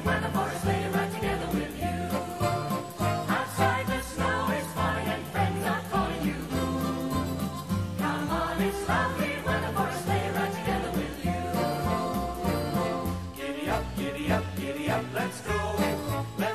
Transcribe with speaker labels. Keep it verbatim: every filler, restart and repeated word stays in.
Speaker 1: favorite weather for a sleigh ride together with you. Outside the snow is fine and friends are calling you. Come on, it's lovely weather for a sleigh ride together with you. Giddy up, giddy up, giddy up, let's go. Let's